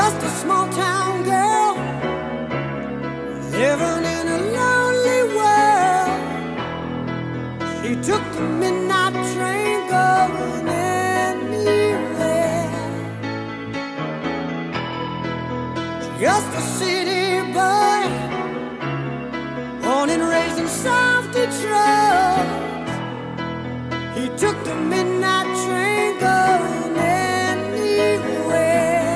just a small town girl living in a lonely world. She took the midnight train going anywhere. Just a city boy, born and raised in South Detroit. He took the midnight train going anywhere.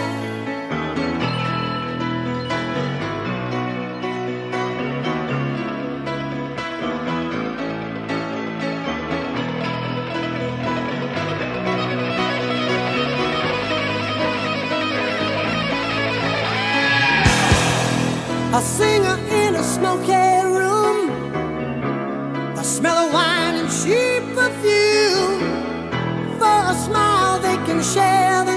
A singer in a smoky room, the smell of wine and cheap perfume. For a smile they can share the